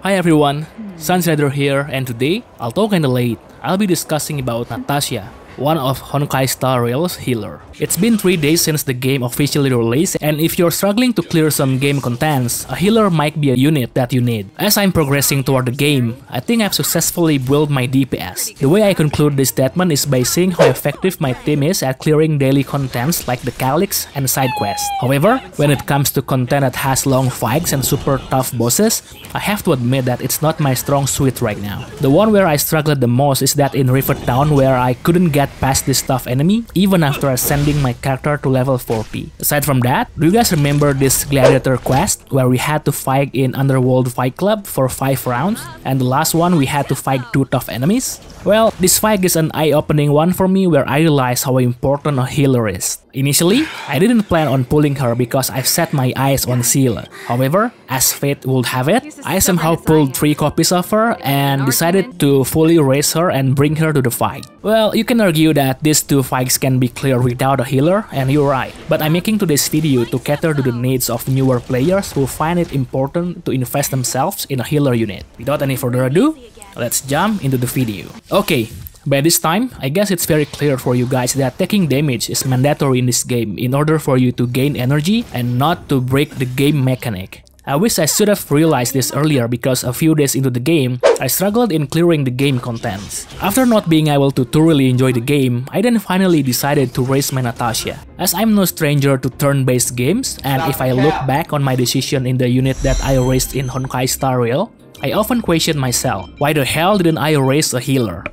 Hi everyone, Sunstrider here, and today, although kinda late, I'll be discussing about Natasha, one of Honkai Star Rail's healer. It's been 3 days since the game officially released, and if you're struggling to clear some game contents, a healer might be a unit that you need. As I'm progressing toward the game, I think I've successfully built my DPS. The way I conclude this statement is by seeing how effective my team is at clearing daily contents like the Calyx and side quests. However, when it comes to content that has long fights and super tough bosses, I have to admit that it's not my strong suit right now. The one where I struggled the most is that in River Town, where I couldn't get past this tough enemy even after ascending my character to level 40. Aside from that, do you guys remember this gladiator quest where we had to fight in Underworld Fight Club for 5 rounds, and the last one we had to fight 2 tough enemies? Well, this fight is an eye-opening one for me where I realized how important a healer is. Initially, I didn't plan on pulling her because I've set my eyes on Seal. However, as fate would have it, I somehow pulled 3 copies of her and decided to fully raise her and bring her to the fight. Well, you can argue that these 2 fights can be cleared without a healer, and you're right. But I'm making today's video to cater to the needs of newer players who find it important to invest themselves in a healer unit. Without any further ado, let's jump into the video. Okay, by this time, I guess it's very clear for you guys that taking damage is mandatory in this game in order for you to gain energy and not to break the game mechanic. I wish I should have realized this earlier because a few days into the game, I struggled in clearing the game contents. After not being able to thoroughly enjoy the game, I then finally decided to raise my Natasha. As I'm no stranger to turn-based games, and if I look back on my decision in the unit that I raised in Honkai Star Rail, I often question myself, why the hell didn't I raise a healer?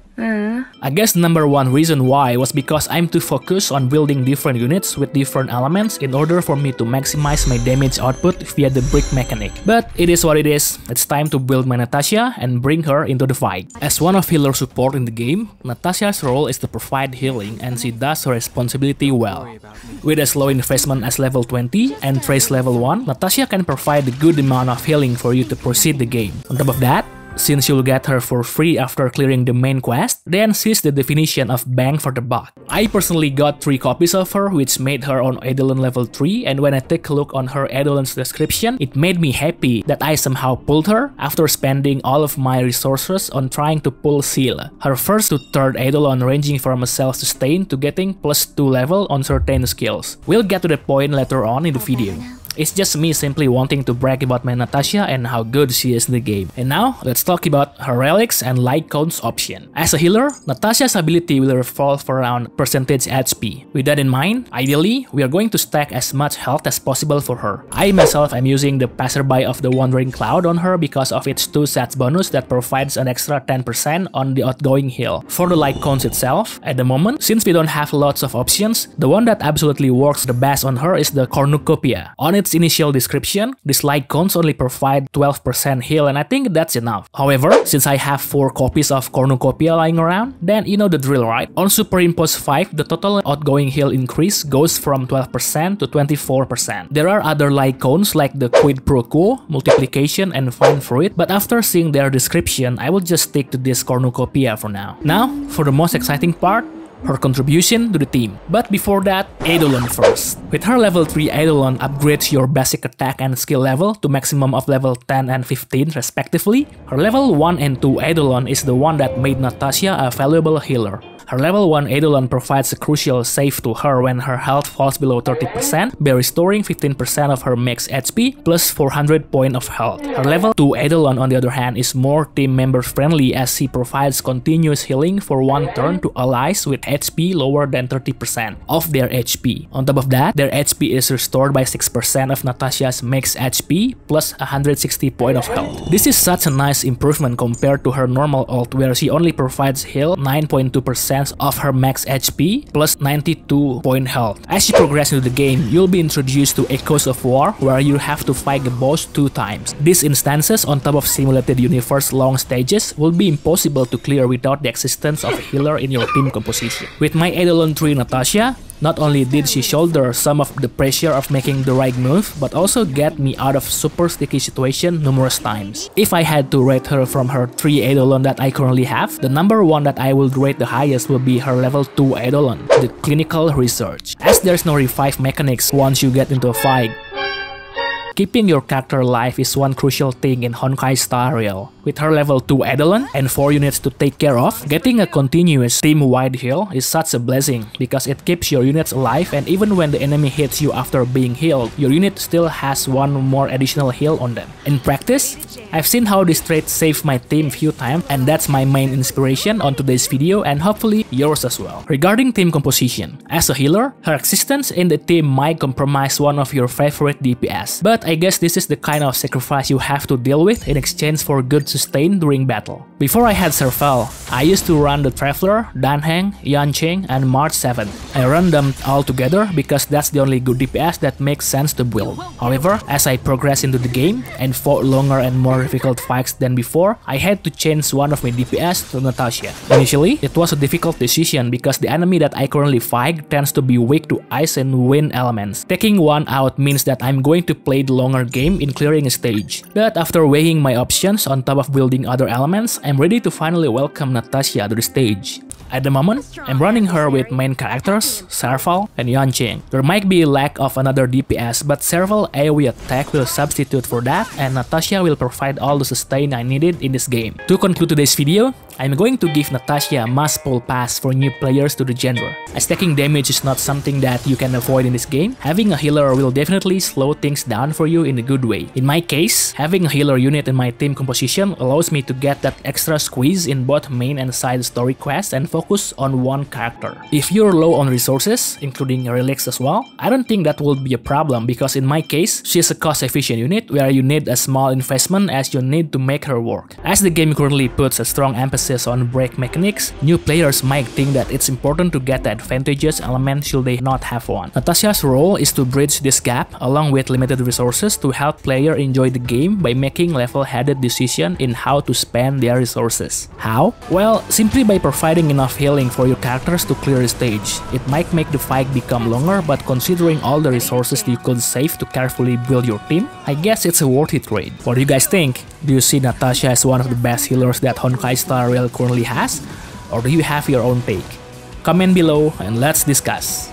I guess the number one reason why was because I'm too focused on building different units with different elements in order for me to maximize my damage output via the brick mechanic. But it is what it is, it's time to build my Natasha and bring her into the fight. As one of healer support in the game, Natasha's role is to provide healing and she does her responsibility well. With a slow investment as level 20 and trace level 1, Natasha can provide a good amount of healing for you to proceed the game. On top of that, since you'll get her for free after clearing the main quest, then she's the definition of bang for the buck. I personally got 3 copies of her, which made her on Eidolon level 3, and when I take a look on her Eidolon's description, it made me happy that I somehow pulled her after spending all of my resources on trying to pull Seal, her first to third Eidolon ranging from a self-sustain to getting +2 level on certain skills. We'll get to the point later on in the video. It's just me simply wanting to brag about my Natasha and how good she is in the game. And now, let's talk about her relics and light cones option. As a healer, Natasha's ability will revolve around percentage HP. With that in mind, ideally, we are going to stack as much health as possible for her. I myself am using the Passerby of the Wandering Cloud on her because of its 2 stats bonus that provides an extra 10% on the outgoing heal. For the light cones itself, at the moment, since we don't have lots of options, the one that absolutely works the best on her is the Cornucopia. On its initial description, these light cones only provide 12% heal, and I think that's enough. However, since I have 4 copies of Cornucopia lying around, then you know the drill, right? On Superimpose 5, the total outgoing heal increase goes from 12% to 24%. There are other light cones like the Quid Pro Quo, Multiplication, and Fine Fruit, but after seeing their description, I will just stick to this Cornucopia for now. Now, for the most exciting part, her contribution to the team. But before that, Eidolon first. With her level 3 Eidolon upgrades your basic attack and skill level to maximum of level 10 and 15 respectively, her level 1 and 2 Eidolon is the one that made Natasha a valuable healer. Her level 1 Eidolon provides a crucial save to her when her health falls below 30% by restoring 15% of her max HP plus 400 points of health. Her level 2 Eidolon on the other hand is more team member friendly as she provides continuous healing for 1 turn to allies with HP lower than 30% of their HP. On top of that, their HP is restored by 6% of Natasha's max HP plus 160 points of health. This is such a nice improvement compared to her normal ult where she only provides heal 9.2% of her max HP plus 92 point health. As you progress into the game, you'll be introduced to Echoes of War where you have to fight the boss 2 times. These instances on top of simulated universe long stages will be impossible to clear without the existence of a healer in your team composition. With my Eidolon 3 Natasha, not only did she shoulder some of the pressure of making the right move, but also get me out of super sticky situation numerous times. If I had to rate her from her 3 Eidolon that I currently have, the number 1 that I would rate the highest will be her level 2 Eidolon, the Clinical Research. As there's no revive mechanics once you get into a fight, keeping your character alive is one crucial thing in Honkai Star Rail. With her level 2 Eidolon and 4 units to take care of, getting a continuous team-wide heal is such a blessing because it keeps your units alive, and even when the enemy hits you after being healed, your unit still has one more additional heal on them. In practice, I've seen how this trait saved my team few times, and that's my main inspiration on today's video and hopefully yours as well. Regarding team composition, as a healer, her existence in the team might compromise one of your favorite DPS, but I guess this is the kind of sacrifice you have to deal with in exchange for good sustain during battle. Before I had Serval, I used to run the Traveler, Danheng, Yanqing, and March 7. I run them all together because that's the only good DPS that makes sense to build. However, as I progressed into the game and fought longer and more difficult fights than before, I had to change one of my DPS to Natasha. Initially, it was a difficult decision because the enemy that I currently fight tends to be weak to ice and wind elements. Taking one out means that I'm going to play the longer game in clearing a stage. But after weighing my options on top of building other elements, I'm ready to finally welcome Natasha to the stage. At the moment, I'm running her with main characters, Serval and Yanqing. There might be a lack of another DPS, but Serval AoE attack will substitute for that, and Natasha will provide all the sustain I needed in this game. To conclude today's video, I'm going to give Natasha a must-pull pass for new players to the genre. As taking damage is not something that you can avoid in this game, having a healer will definitely slow things down for you in a good way. In my case, having a healer unit in my team composition allows me to get that extra squeeze in both main and side story quests and focus on one character. If you're low on resources, including relics as well, I don't think that will be a problem because in my case, she's a cost-efficient unit where you need a small investment as you need to make her work. As the game currently puts a strong emphasis on break mechanics, new players might think that it's important to get the advantageous element should they not have one. Natasha's role is to bridge this gap along with limited resources to help players enjoy the game by making level-headed decisions in how to spend their resources. How? Well, simply by providing enough healing for your characters to clear the stage. It might make the fight become longer, but considering all the resources you could save to carefully build your team, I guess it's a worthy trade. What do you guys think? Do you see Natasha as one of the best healers that Honkai Star Rail currently has? Or do you have your own take? Comment below and let's discuss.